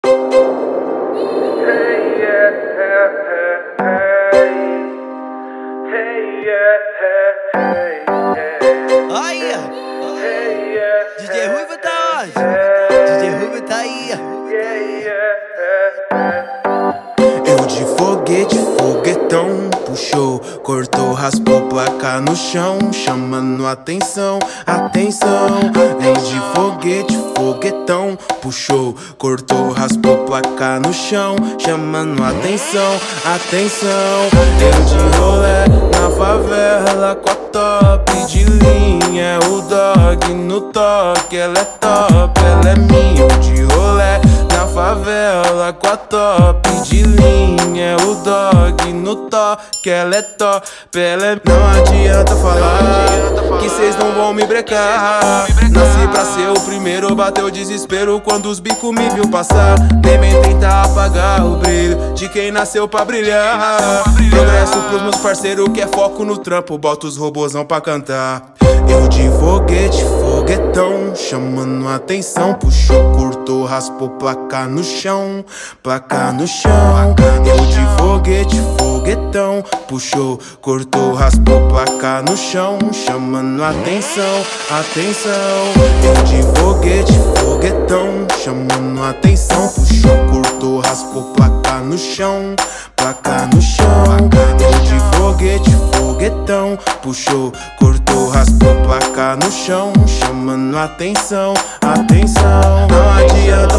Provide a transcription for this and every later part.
Olha, DJ Ruivo tá onde? DJ Ruivo tá aí. Eu de foguete, foguetão, puxou, cortou, raspou, placa no chão, chamando atenção, atenção. Eu de foguete, foguetão, puxou, cortou, raspou, placa no chão, chamando atenção, atenção. Eu de rolé na favela com a top de linha, o dog no toque, ela é top, ela é minha. Eu de rolé na favela com a top de linha, o dog no toque, ela é top, ela é... Não adianta falar que cês não vão me brecar. Nasci pra ser o primeiro, bateu desespero quando os bicos me viu passar. Nem vem tentar apagar o brilho de quem nasceu pra brilhar. Progresso pros meus parceiros que é foco no trampo, bota os robozão pra cantar. Eu de foguete, foguetão, chamando atenção, puxou, cortou, raspou, placa no chão, placa no chão. Eu de foguete, foguetão, puxou, cortou, raspou, placa no chão, chamando atenção, atenção. Eu de foguete, foguetão, chamando atenção, puxou, cortou, raspou, placa no chão, placa no chão. Eu de foguete, foguetão, puxou, cortou, raspou, placa no chão, chamando atenção, atenção. Não adianta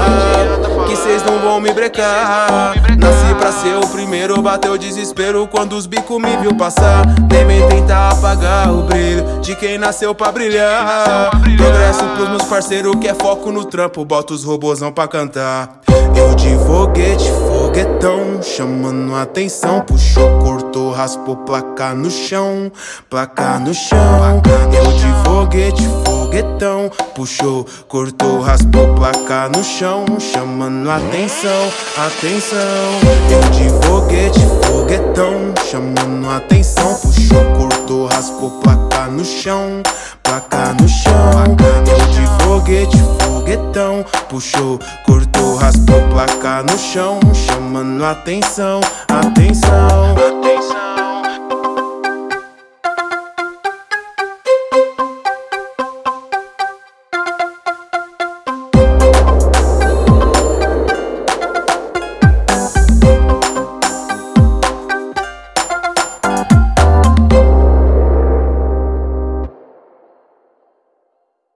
falar que cês não vão me brecar. Nasci pra ser o primeiro, bateu desespero quando os bicos me viu passar. Nem vem tentar apagar o brilho de quem nasceu pra brilhar. Progresso pros meus parceiros que é foco no trampo, bota os robozão pra cantar. Eu de foguete, foguetão, chamando atenção, puxou, cortou, raspou, placa no chão, placa no chão. Eu de foguete, foguetão, puxou, cortou, raspou, placa no chão, chamando atenção, atenção. Eu de foguete, foguetão, chamando atenção, puxou, cortou, raspou, placa no chão, placa no chão. Eu de foguete, foguetão, puxou, cortou, raspou, placa no chão, chamando atenção, atenção, atenção.